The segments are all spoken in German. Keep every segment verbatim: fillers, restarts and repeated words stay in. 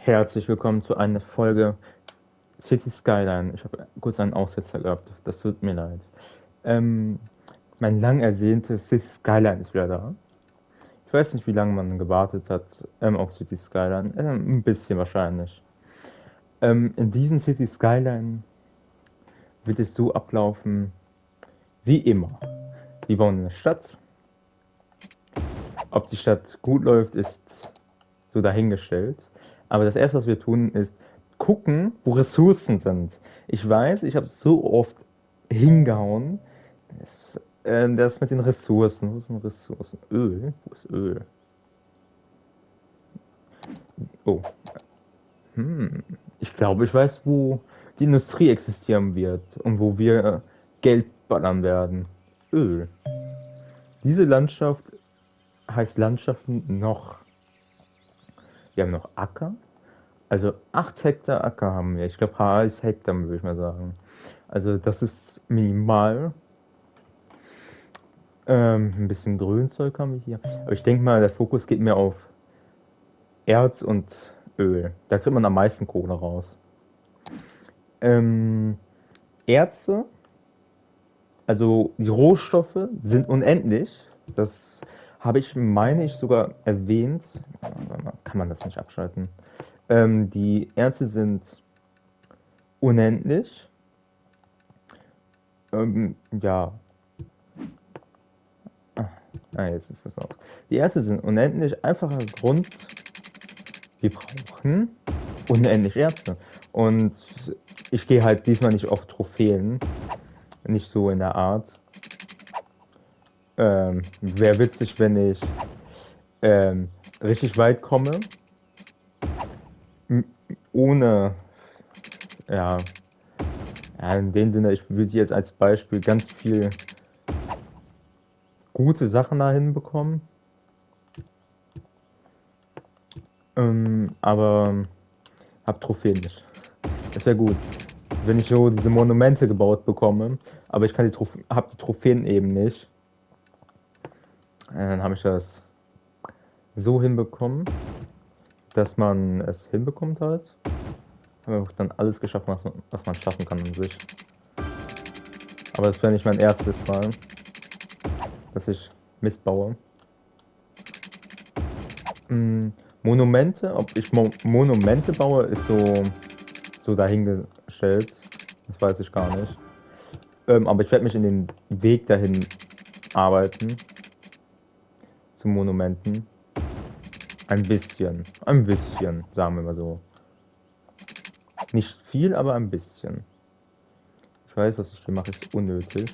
Herzlich willkommen zu einer Folge City Skyline. Ich habe kurz einen Aussetzer gehabt, das tut mir leid. Ähm, mein lang ersehntes City Skyline ist wieder da. Ich weiß nicht, wie lange man gewartet hat ähm, auf City Skyline. Ähm, ein bisschen wahrscheinlich. Ähm, in diesem City Skyline wird es so ablaufen wie immer. Wir bauen eine Stadt. Ob die Stadt gut läuft, ist so dahingestellt. Aber das erste, was wir tun, ist gucken, wo Ressourcen sind. Ich weiß, ich habe so oft hingehauen. Das, äh, das mit den Ressourcen. Wo sind Ressourcen? Öl? Wo ist Öl? Oh. Hm. Ich glaube, ich weiß, wo die Industrie existieren wird und wo wir äh, Geld ballern werden. Öl. Diese Landschaft heißt Landschaften noch. Wir haben noch Acker. Also acht Hektar Acker haben wir. Ich glaube, H ist Hektar, würde ich mal sagen. Also das ist minimal. Ähm, ein bisschen Grünzeug haben wir hier. Aber ich denke mal, der Fokus geht mehr auf Erz und Öl. Da kriegt man am meisten Kohle raus. Ähm, Erze, also die Rohstoffe sind unendlich. Das habe ich, meine ich, sogar erwähnt. Kann man das nicht abschalten? Ähm, die Erze sind unendlich. Ähm, ja. Ah, jetzt ist das aus. Die Erze sind unendlich. Einfacher Grund, wir brauchen unendlich Erze. Und ich gehe halt diesmal nicht auf Trophäen. Nicht so in der Art. Ähm, wäre witzig, wenn ich ähm, richtig weit komme. Ohne, ja, ja, in dem Sinne, ich würde jetzt als Beispiel ganz viel gute Sachen dahin bekommen. Ähm, aber hab Trophäen nicht. Das wäre gut, wenn ich so diese Monumente gebaut bekomme, aber ich kann die Trophäen, hab die Trophäen eben nicht. Dann habe ich das so hinbekommen, dass man es hinbekommt halt. Haben wir dann alles geschafft, was man, was man schaffen kann an sich. Aber das wäre nicht mein erstes Mal, dass ich Mist baue. Hm, Monumente, ob ich Mo Monumente baue, ist so, so dahingestellt. Das weiß ich gar nicht. Ähm, aber ich werde mich in den Weg dahin arbeiten. Zu Monumenten. Ein bisschen. Ein bisschen, sagen wir mal so. Nicht viel, aber ein bisschen. Ich weiß, was ich hier mache, ist unnötig.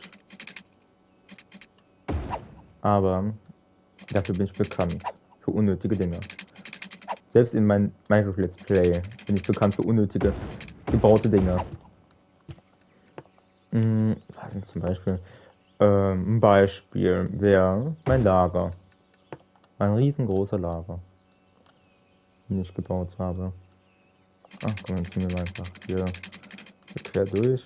Aber dafür bin ich bekannt. Für unnötige Dinge. Selbst in meinem Minecraft Let's Play bin ich bekannt für unnötige gebaute Dinge. Hm, was ist zum Beispiel? Ähm, ein Beispiel wäre mein Lager. Ein riesengroßer Lager, den ich gebaut habe. Ach komm, dann ziehen wir mal einfach hier, hier quer durch.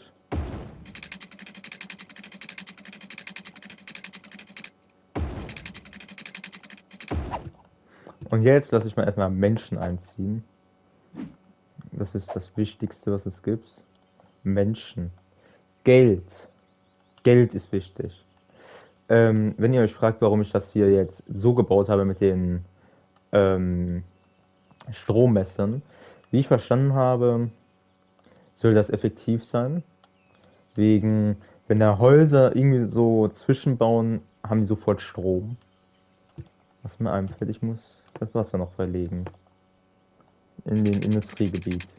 Und jetzt lasse ich mal erstmal Menschen einziehen. Das ist das Wichtigste, was es gibt. Menschen. Geld. Geld ist wichtig. Ähm, wenn ihr euch fragt, warum ich das hier jetzt so gebaut habe mit den ähm, Strommessern, wie ich verstanden habe, soll das effektiv sein. Wegen, wenn da Häuser irgendwie so zwischenbauen, haben die sofort Strom. Was mir einfällt, ich muss das Wasser noch verlegen. In den Industriegebiet.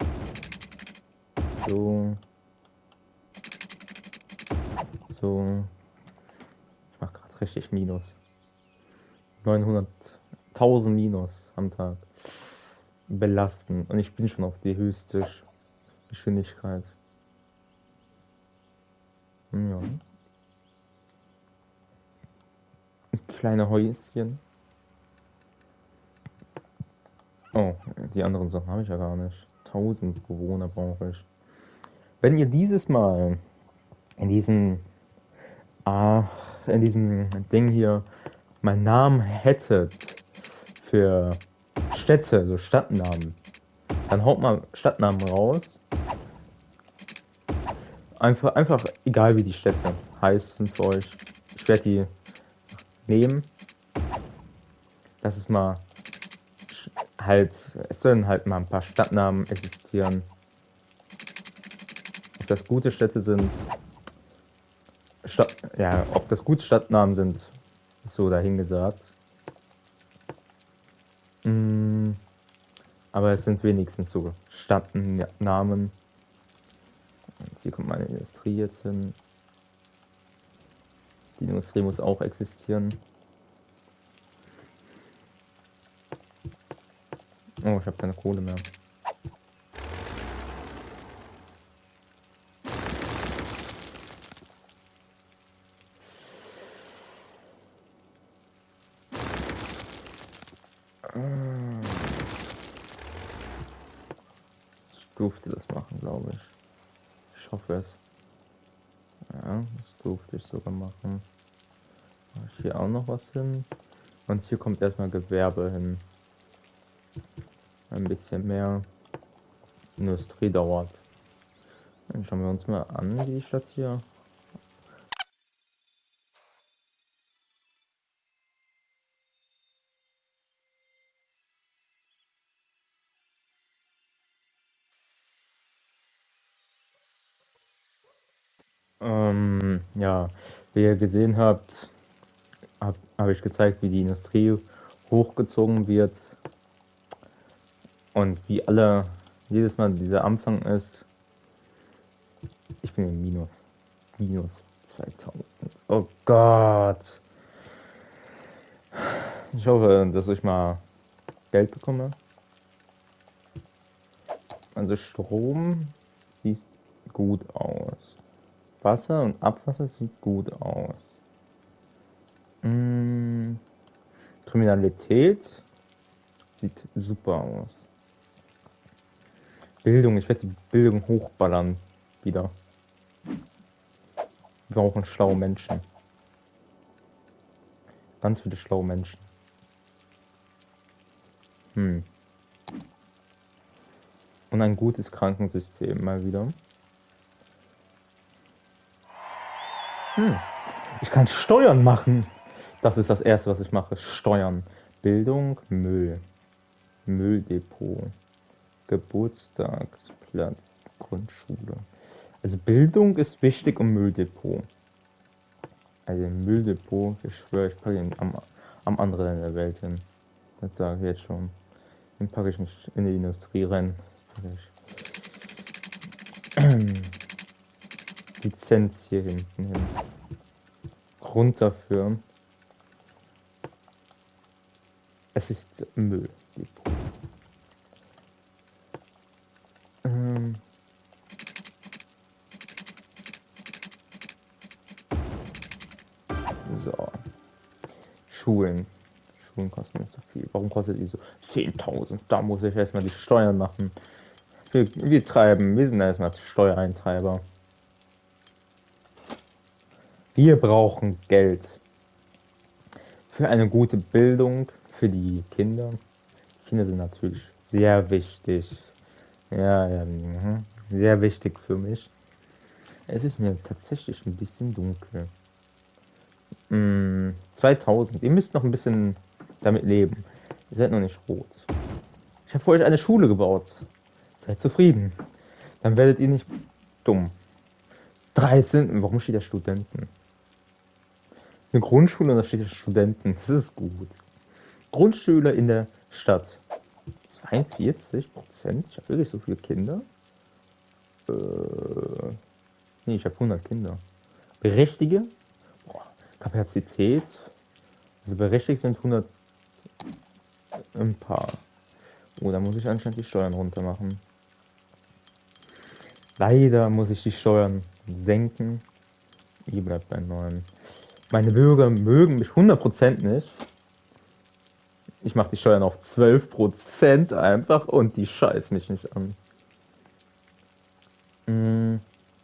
So. So. Ich mach gerade richtig Minus. neunhunderttausend Minus am Tag. Belasten. Und ich bin schon auf die höchste Geschwindigkeit. Ja. Kleine Häuschen. Oh, die anderen Sachen habe ich ja gar nicht. tausend Bewohner brauche ich. Wenn ihr dieses Mal in diesem ah, in diesem Ding hier meinen Namen hättet für Städte, so Stadtnamen, Dann haut mal Stadtnamen raus. Einfach, einfach egal wie die Städte heißen für euch. Ich werde die nehmen. Das ist mal halt, es sollen halt mal ein paar Stadtnamen existieren. Ob das gute Städte sind, Stadt, ja, ob das gute Stadtnamen sind, ist so dahingesagt. Mm, aber es sind wenigstens so Stadtnamen. Und hier kommt meine Industrie jetzt hin. Die Industrie muss auch existieren. Oh, ich habe keine Kohle mehr. Ich durfte das machen, glaube ich. Ich hoffe es. Ja, das durfte ich sogar machen. Mache ich hier auch noch was hin. Und hier kommt erstmal Gewerbe hin. Ein bisschen mehr Industrie dauert. Dann schauen wir uns mal an, die Stadt hier. Ähm, ja, wie ihr gesehen habt, habe hab ich gezeigt, wie die Industrie hochgezogen wird und wie alle jedes Mal dieser Anfang ist. Ich bin im Minus. Minus zweitausend. Oh Gott. Ich hoffe, dass ich mal Geld bekomme. Also Strom sieht gut aus. Wasser und Abwasser sieht gut aus. Hm, Kriminalität sieht super aus. Bildung, ich werde die Bildung hochballern wieder. Wir brauchen schlaue Menschen. Ganz viele schlaue Menschen. Hm. Und ein gutes Krankensystem mal wieder. Hm. Ich kann Steuern machen. Das ist das erste, was ich mache. Steuern. Bildung, Müll. Mülldepot. Geburtstagsplatz. Grundschule. Also Bildung ist wichtig und Mülldepot. Also Mülldepot, ich schwöre, ich packe ihn am, am anderen Ende der Welt hin. Das sage ich jetzt schon. Den packe ich nicht in die Industrie rein. Lizenz hier hinten hin. Runterführen. Es ist Müll. Ähm. So. Schulen. Schulen kosten nicht so viel. Warum kostet die so zehntausend? Da muss ich erstmal die Steuern machen. Wir, wir treiben, wir sind erstmal Steuereintreiber. Wir brauchen Geld für eine gute Bildung für die Kinder. Kinder sind natürlich sehr wichtig. Ja, ja, sehr wichtig für mich. Es ist mir tatsächlich ein bisschen dunkel. Hm, zweitausend. Ihr müsst noch ein bisschen damit leben. Ihr seid noch nicht rot. Ich habe für euch eine Schule gebaut. Seid zufrieden. Dann werdet ihr nicht dumm. dreizehn. Warum steht da Studenten? Eine Grundschule und da steht da Studenten. Das ist gut. Grundschüler in der Stadt. zweiundvierzig Prozent? Ich habe wirklich so viele Kinder. Äh, nee, ich habe hundert Kinder. Berechtige? Boah, Kapazität. Also berechtigt sind hundert ein paar. Oh, da muss ich anscheinend die Steuern runter machen. Leider muss ich die Steuern senken. Hier bleibt bei neun. Meine Bürger mögen mich hundert Prozent nicht. Ich mache die Steuern auf zwölf Prozent einfach und die scheißen mich nicht an. Hm.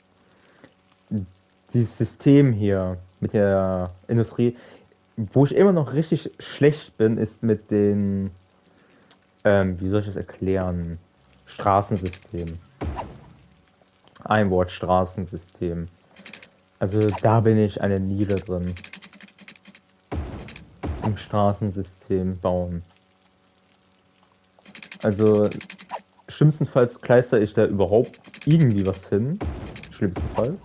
Dieses System hier mit der Industrie, wo ich immer noch richtig schlecht bin, ist mit den, ähm, wie soll ich das erklären? Straßensystem. Ein Wort Straßensystem. Also da bin ich eine Niere drin. Im Straßensystem bauen. Also schlimmstenfalls kleister ich da überhaupt irgendwie was hin. Schlimmstenfalls.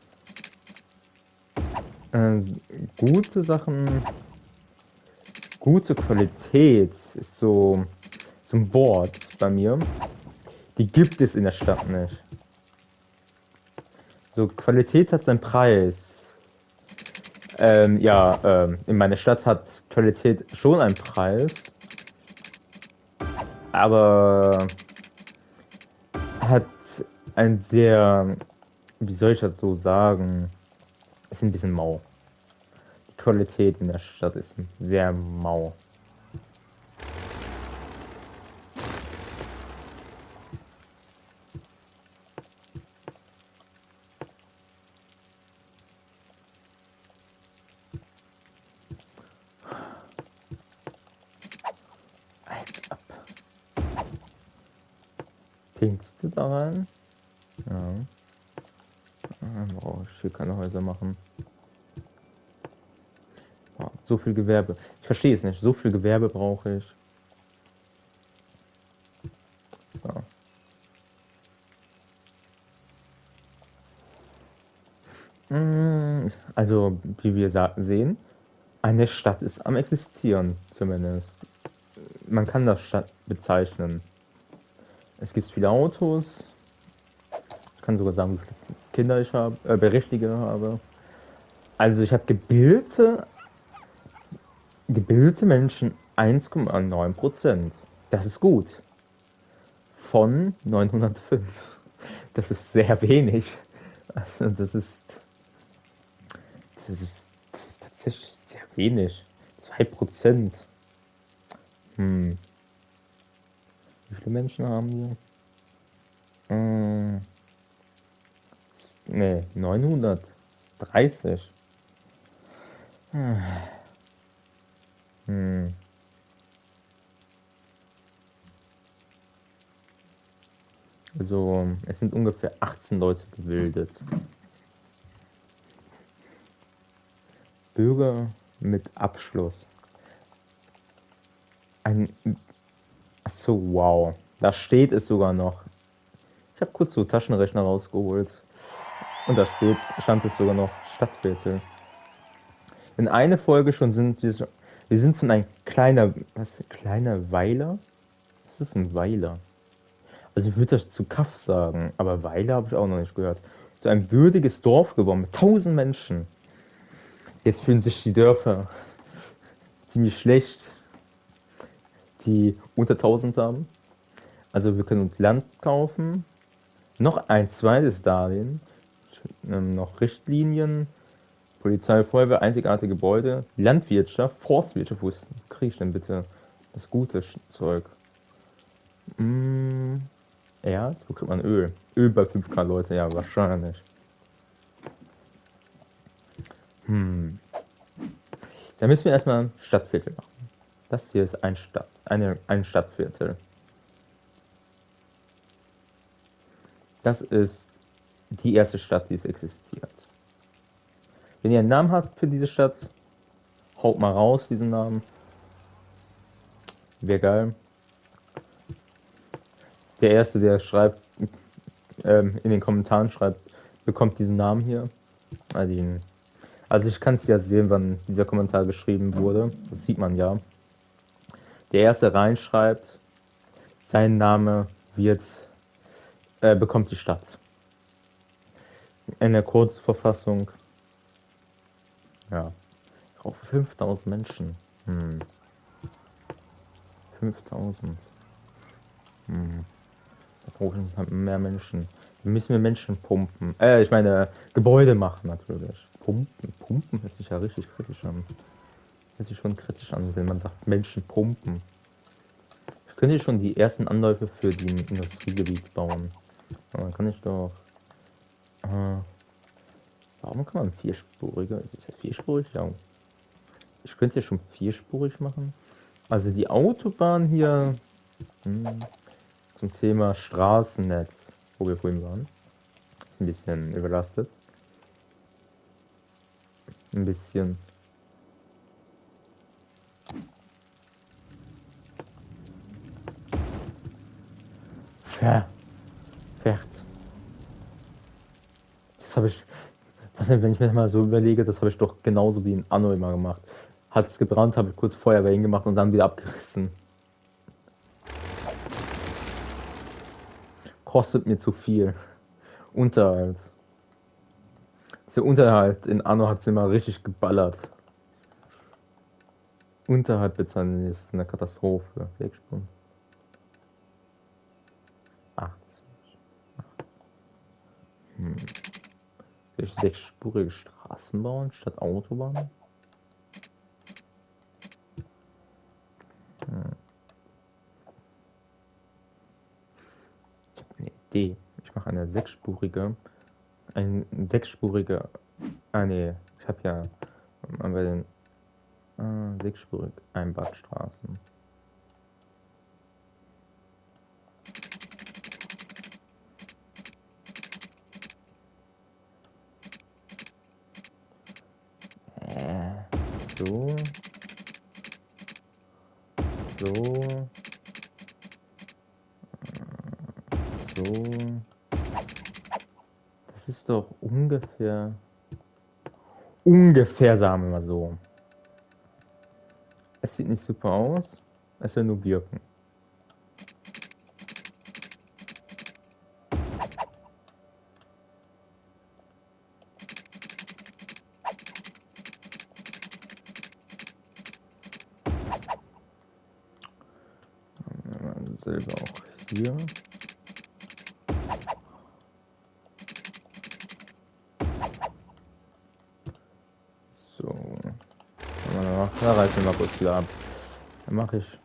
Äh, gute Sachen, gute Qualität ist so, so ein Wort bei mir. Die gibt es in der Stadt nicht. So, Qualität hat seinen Preis. Ähm, ja, ähm, in meiner Stadt hat Qualität schon einen Preis. Aber hat ein sehr, wie soll ich das so sagen, ist ein bisschen mau. Die Qualität in der Stadt ist sehr mau. Pinkst du da rein? Ja. Oh, ich will keine Häuser machen. Oh, so viel Gewerbe. Ich verstehe es nicht. So viel Gewerbe brauche ich. So. Also, wie wir sehen, eine Stadt ist am Existieren, zumindest. Man kann das Stadt bezeichnen. Es gibt viele Autos. Ich kann sogar sagen, wie viele Kinder ich habe, äh, Berechtigte habe. Also ich habe gebildete, gebildete Menschen eins Komma neun Prozent. Das ist gut. Von neunhundertfünf. Das ist sehr wenig. Also das ist, das ist, das ist tatsächlich sehr wenig. zwei Prozent. Hm. Wie viele Menschen haben wir? Hm. Ne, neunhundertdreißig. Hm. Also, es sind ungefähr achtzehn Leute gebildet. Bürger mit Abschluss. Ein. Achso, wow. Da steht es sogar noch. Ich habe kurz so Taschenrechner rausgeholt. Und da steht, stand es sogar noch Stadtviertel. In einer Folge schon sind wir, wir sind von ein kleiner, was, kleiner Weiler? Was ist ein Weiler? Also ich würde das zu Kaff sagen, aber Weiler habe ich auch noch nicht gehört. So ein würdiges Dorf geworden mit tausend Menschen. Jetzt fühlen sich die Dörfer ziemlich schlecht, die unter tausend haben. Also wir können uns Land kaufen, noch ein zweites Darlehen, ähm, noch Richtlinien, Polizei, Feuerwehr, einzigartige Gebäude, Landwirtschaft, Forstwirtschaft. Wo ist, kriege ich denn bitte das gute Zeug? Mm, Erz, wo kriegt man Öl? Öl bei fünf K Leute, ja, wahrscheinlich. Hm. Da müssen wir erstmal Stadtviertel machen. Das hier ist ein, Stadt, eine, ein Stadtviertel. Das ist die erste Stadt, die es existiert. Wenn ihr einen Namen habt für diese Stadt, haut mal raus diesen Namen. Wäre geil. Der erste, der schreibt, ähm, in den Kommentaren schreibt, bekommt diesen Namen hier. Also, ihn, also ich kann es ja sehen, wann dieser Kommentar geschrieben wurde. Das sieht man ja. Der erste reinschreibt, sein Name wird, äh, bekommt die Stadt. In der Kurzverfassung. Ja. Auf fünftausend Menschen. Hm. fünftausend. Hm. Da brauchen wir mehr Menschen. Da müssen wir Menschen pumpen. Äh, ich meine, Gebäude machen natürlich. Pumpen, pumpen hört sich ja richtig kritisch an. Hört sich schon kritisch an, wenn man sagt, Menschen pumpen. Ich könnte schon die ersten Anläufe für die Industriegebiet bauen. Aber dann kann ich doch. Äh, warum kann man vierspuriger? Ist es ja vierspurig? Ja. Ich könnte ja schon vierspurig machen. Also die Autobahn hier. Hm, zum Thema Straßennetz, wo wir vorhin waren. Ist ein bisschen überlastet. Ein bisschen. Ver. Fährt. Das habe ich. Was denn, wenn ich mir das mal so überlege, das habe ich doch genauso wie in Anno immer gemacht. Hat es gebrannt, habe ich kurz Feuerwehr hingemacht und dann wieder abgerissen. Kostet mir zu viel. Unterhalt. Der Unterhalt in Anno hat es immer richtig geballert. Unterhalt bezahlen ist eine Katastrophe. Wegsprung. achtzig. Hm. Will ich sechsspurige Straßen bauen statt Autobahn? Hm. Ich habe eine Idee. Ich mache eine sechsspurige. Ein sechsspurige. Ah ne, ich habe ja bei den äh, sechsspurig Einbahnstraßen. Äh, so. So. So. Das ist doch ungefähr. Ungefähr, sagen wir mal so. Es sieht nicht super aus. Es soll nur wirken. Selber auch hier. So. Da reißen wir mal kurz wieder ab. Dann mache ich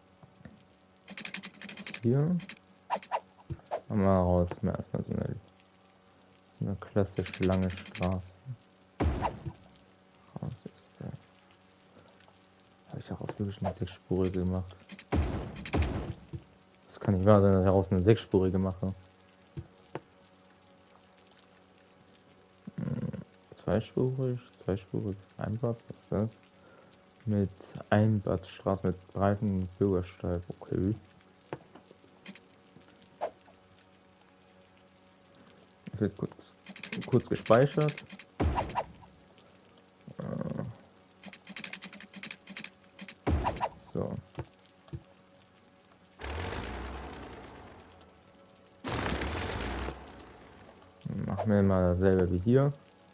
hier. Mal raus. Mir erstmal so eine, so eine klassisch lange Straße. Raus ist der. Habe ich daraus wirklich eine sechsspurige gemacht? Das kann nicht wahr sein, dass ich daraus eine sechsspurige mache. Zweispurig, zweispurig, Einbad, was ist das? Mit Einbahnstraße mit breiten Bürgersteig, okay. Das wird kurz, kurz gespeichert. So. Machen wir mal dasselbe wie hier.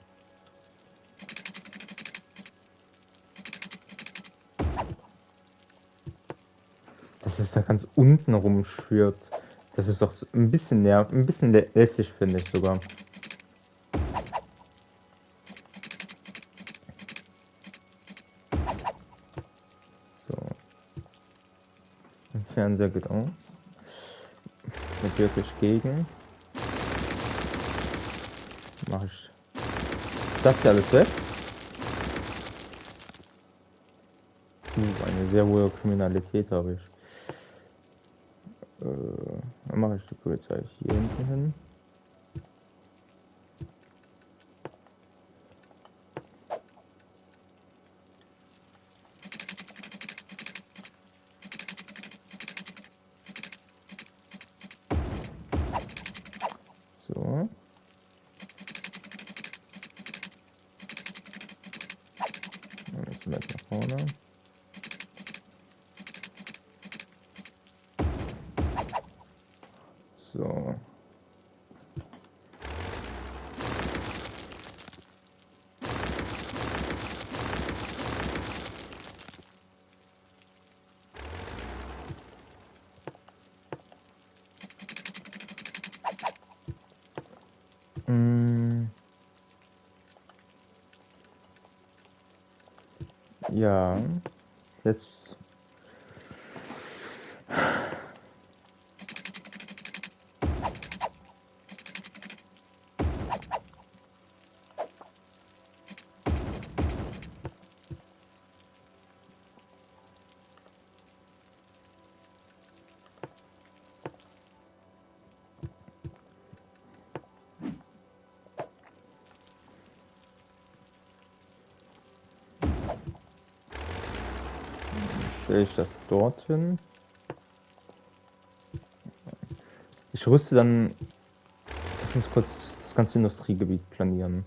Dass es da ganz unten rumschwirrt. Das ist doch ein bisschen nerv, ein bisschen lässig, finde ich sogar. So. Der Fernseher geht aus. Mit wirklich gegen. Mache ich das hier alles weg. Uh, eine sehr hohe Kriminalität habe ich. Äh, dann mache ich die Polizei hier hinten hin. So. Dann müssen wir jetzt nach vorne. So. Mm. Ja, jetzt Stelle ich das dorthin. Ich rüste dann. Ich muss kurz das ganze Industriegebiet planieren.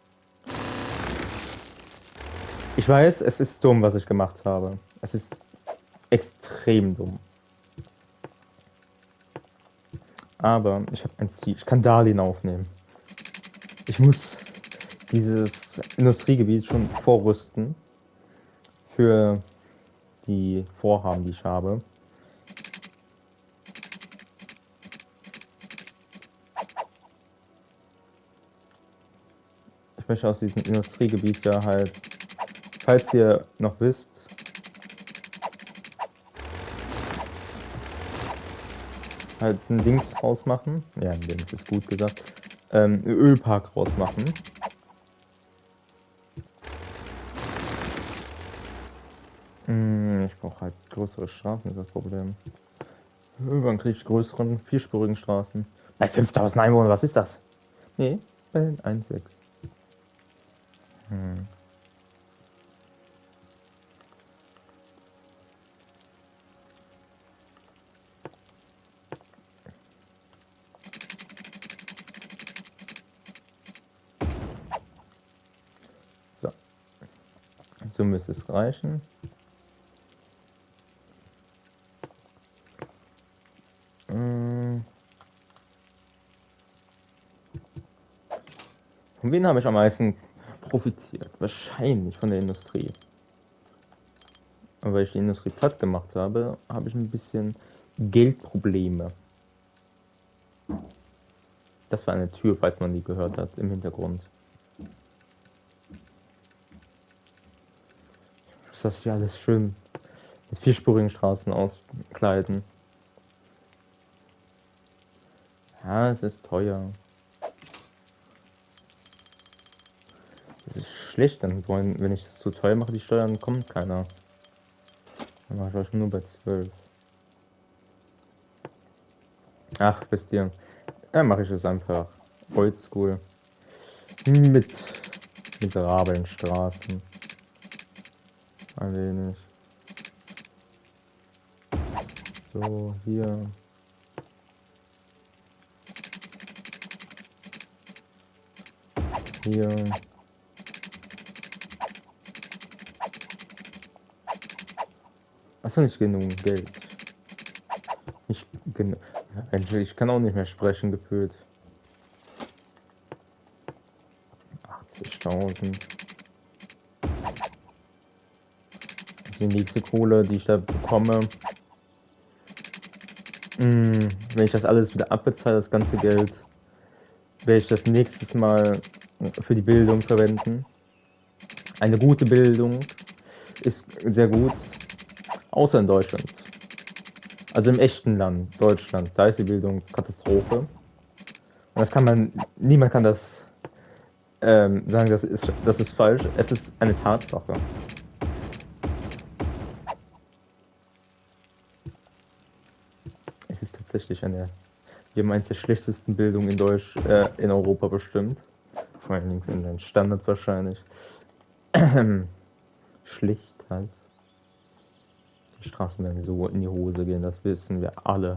Ich weiß, es ist dumm, was ich gemacht habe. Es ist extrem dumm. Aber ich habe ein Ziel. Ich kann Darlehen aufnehmen. Ich muss dieses Industriegebiet schon vorrüsten für die Vorhaben, die ich habe. Ich möchte aus diesem Industriegebiet ja halt, falls ihr noch wisst, halt ein Dings rausmachen. Ja, ein Dings ist gut gesagt. Ähm, einen Ölpark rausmachen. Hm, ich brauche halt größere Straßen, ist das Problem. Irgendwann kriege ich größeren, vierspurigen Straßen. Bei fünftausend Einwohnern, was ist das? Nee, bei eins Komma sechs. Hm. So. So müsste es reichen. Hm. Von wen habe ich am meisten profitiert? Wahrscheinlich von der Industrie. Aber weil ich die Industrie platt gemacht habe, habe ich ein bisschen Geldprobleme. Das war eine Tür, falls man die gehört hat, im Hintergrund. Das ist ja alles schön mit vierspurigen Straßen auskleiden. Ja, es ist teuer. Es ist schlecht, dann wollen, wenn ich das zu teuer mache, die Steuern, kommt keiner. Dann mache ich euch nur bei zwölf. Ach, wisst ihr. Dann mache ich es einfach oldschool. Mit miserablen Straßen. Ein wenig. So, hier. Hier. Achso, nicht genug Geld. Ich, ich kann auch nicht mehr sprechen, gefühlt. achtzigtausend. Das ist die nächste Kohle, die ich da bekomme. Hm, wenn ich das alles wieder abbezahle, das ganze Geld, werde ich das nächstes Mal für die Bildung verwenden. Eine gute Bildung ist sehr gut, außer in Deutschland. Also im echten Land, Deutschland, da ist die Bildung Katastrophe. Und das kann man, niemand kann das ähm, sagen, das ist, das ist falsch. Es ist eine Tatsache. Es ist tatsächlich eine, wir haben eines der schlechtesten Bildungen in Deutsch, äh, in Europa bestimmt. Vor allen Dingen in den Standard wahrscheinlich. Schlicht halt. Die Straßen werden so in die Hose gehen, das wissen wir alle.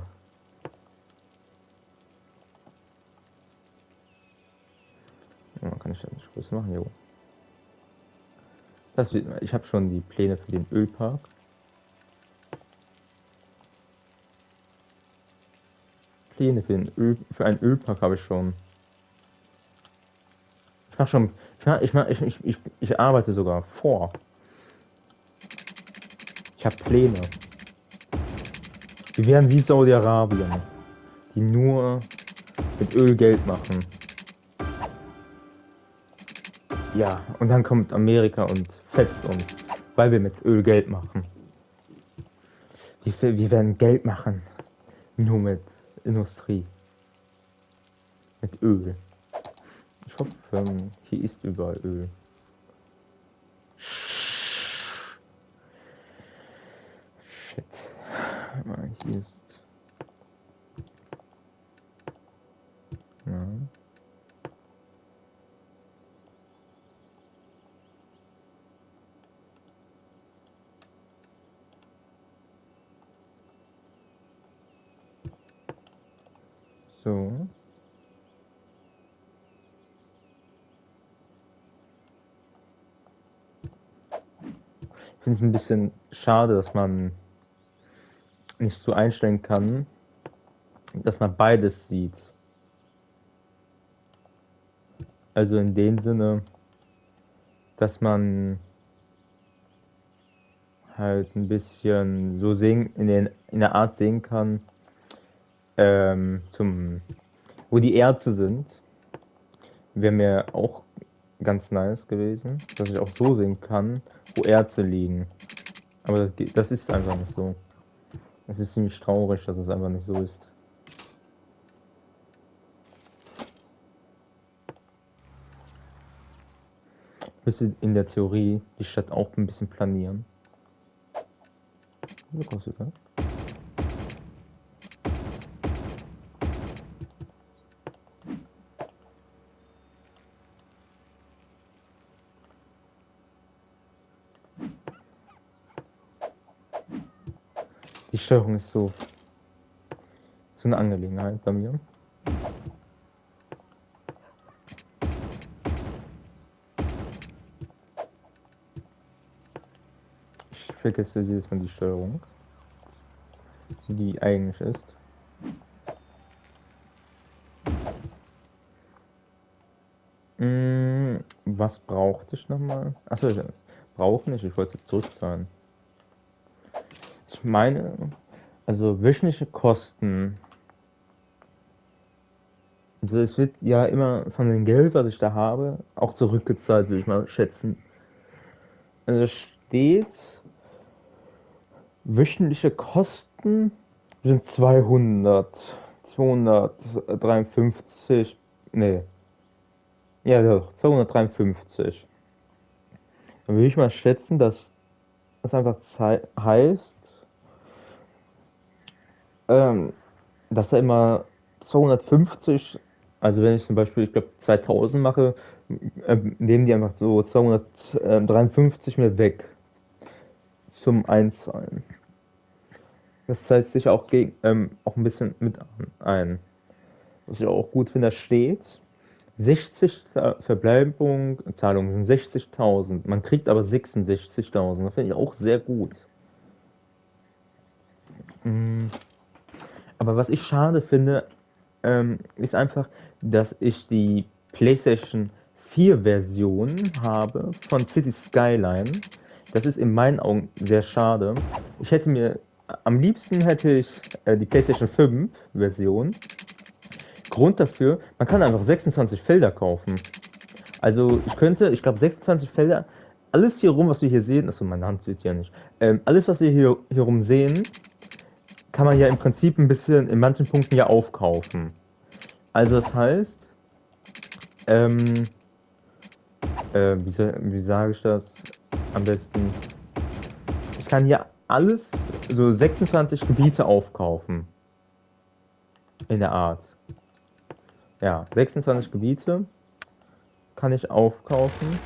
Ja, kann ich das nicht groß machen, jo. Das wird, ich habe schon die Pläne für den Ölpark. Pläne für, den Öl, für einen Ölpark habe ich schon. Ich mache schon, ich, mach, ich, mach, ich, ich, ich, ich arbeite sogar vor. Ich habe Pläne. Wir werden wie Saudi-Arabien, die nur mit Öl Geld machen. Ja, und dann kommt Amerika und fetzt uns, weil wir mit Öl Geld machen. Wir, wir werden Geld machen, nur mit Industrie. Mit Öl. Ich hoffe, ähm, hier ist überall Öl. Shit. Hier ist... Ja. So. Ich finde es ein bisschen schade, dass man nicht so einstellen kann, dass man beides sieht. Also in dem Sinne, dass man halt ein bisschen so sehen, in, den, in der Art sehen kann, ähm, zum, wo die Erze sind. Wäre mir auch ganz nice gewesen, dass ich auch so sehen kann, wo Erze liegen. Aber das, geht- das ist einfach nicht so. Es ist ziemlich traurig, dass es einfach nicht so ist. Müsste in der Theorie die Stadt auch ein bisschen planieren. Was kostet das? Die Steuerung ist so, so eine Angelegenheit bei mir. Ich vergesse jedes Mal die Steuerung, wie die eigentlich ist. Hm, was brauchte ich nochmal? Achso, ich brauche nicht, ich wollte zurückzahlen. Ich meine, also wöchentliche Kosten. Also es wird ja immer von dem Geld, was ich da habe, auch zurückgezahlt, würde ich mal schätzen. Also es steht, wöchentliche Kosten sind zweihundert, zweihundertdreiundfünfzig, nee, ja doch, zweihundertdreiundfünfzig. Dann würde ich mal schätzen, dass das einfach zei- heißt, ähm, dass er immer zweihundertfünfzig, also wenn ich zum Beispiel, ich glaube zweitausend mache, äh, nehmen die einfach so zweihundertdreiundfünfzig mir weg zum Einzahlen. Das zahlt sich auch, gegen, ähm, auch ein bisschen mit ein. Was ich auch gut finde, da steht, sechzig Verbleibung, Zahlungen sind sechzigtausend. Man kriegt aber sechsundsechzigtausend. Das finde ich auch sehr gut. Mm, Aber was ich schade finde, ähm, ist einfach, dass ich die PlayStation vier Version habe von City Skyline. Das ist in meinen Augen sehr schade. Ich hätte mir, am liebsten hätte ich äh, die PlayStation fünf Version. Grund dafür, man kann einfach sechsundzwanzig Felder kaufen. Also ich könnte, ich glaube sechsundzwanzig Felder, alles hier rum, was wir hier sehen, achso, meine Hand sieht ja nicht, ähm, alles, was wir hier, hier rum sehen, kann man ja im Prinzip ein bisschen in manchen Punkten ja aufkaufen. Also das heißt, ähm, äh, wie, sa- wie sage ich das am besten? Ich kann hier alles, so sechsundzwanzig Gebiete aufkaufen. In der Art. Ja, sechsundzwanzig Gebiete kann ich aufkaufen.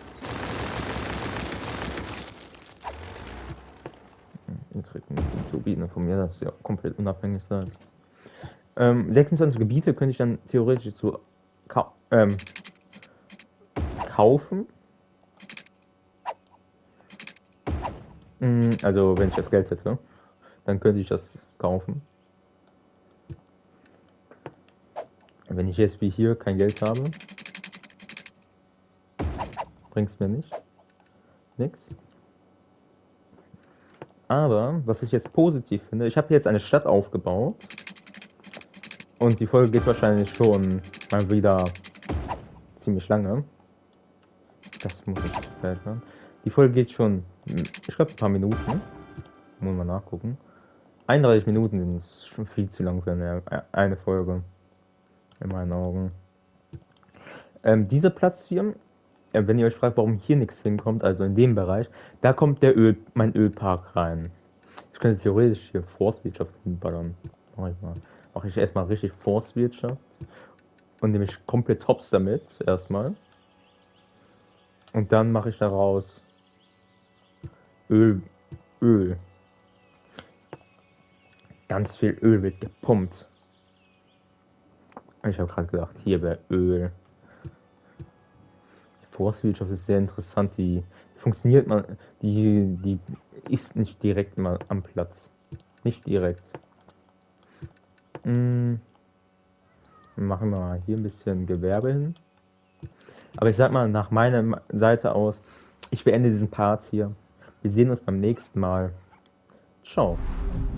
Ihr kriegt eine Turbine von mir, das ist ja komplett unabhängig sein. Ähm, sechsundzwanzig Gebiete könnte ich dann theoretisch zu kau ähm, kaufen. Mm, Also wenn ich das Geld hätte, dann könnte ich das kaufen. Wenn ich jetzt wie hier kein Geld habe, bringt es mir nicht. Nix. Aber was ich jetzt positiv finde, ich habe jetzt eine Stadt aufgebaut. Und die Folge geht wahrscheinlich schon mal wieder ziemlich lange. Das muss ich verändern. Die Folge geht schon, ich glaube, ein paar Minuten. Muss mal nachgucken. einunddreißig Minuten ist schon viel zu lang für eine, eine Folge. In meinen Augen. Ähm, dieser Platz hier, äh, wenn ihr euch fragt, warum hier nichts hinkommt, also in dem Bereich, da kommt der Öl, mein Ölpark rein. Ich könnte theoretisch hier Forstwirtschaft hinballern. Mach ich mal. Mache ich erstmal richtig Forstwirtschaft. Und nehme ich komplett Hops damit, erstmal. Und dann mache ich daraus Öl. Öl. Ganz viel Öl wird gepumpt. Ich habe gerade gedacht, hier wäre Öl. Die Forstwirtschaft ist sehr interessant. Die funktioniert man, die, die ist nicht direkt mal am Platz. Nicht direkt. Hm, machen wir mal hier ein bisschen Gewerbe hin. Aber ich sag mal, nach meiner Seite aus, ich beende diesen Part hier. Wir sehen uns beim nächsten Mal. Ciao.